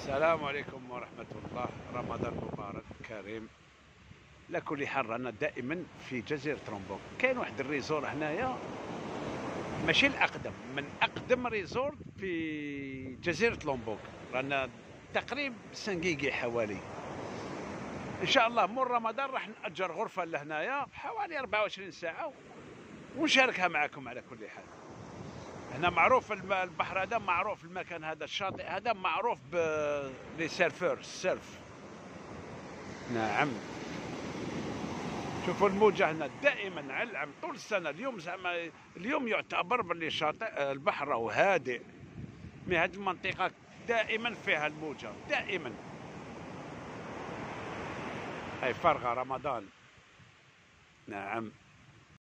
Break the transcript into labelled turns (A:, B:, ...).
A: السلام عليكم ورحمة الله. رمضان مبارك كريم. على كل حال رانا دائما في جزيرة لومبوك. كاين واحد الريزور هنايا ماشي الأقدم، من أقدم ريزور في جزيرة لومبوك. رانا تقريبا سنقيقي حوالي. إن شاء الله مور رمضان راح نأجر غرفة لهنايا حوالي 24 ساعة ونشاركها معكم. على كل حال هنا معروف البحر هذا معروف، المكان هذا الشاطئ هذا معروف لي سيرفور السيرف. نعم، شوفوا الموجة هنا دائما على العام طول السنة. اليوم زعما اليوم يعتبر باللي شاطئ البحر راهو هادئ، مي هذه المنطقة دائما فيها الموجة دائما. هاي فارغة رمضان. نعم.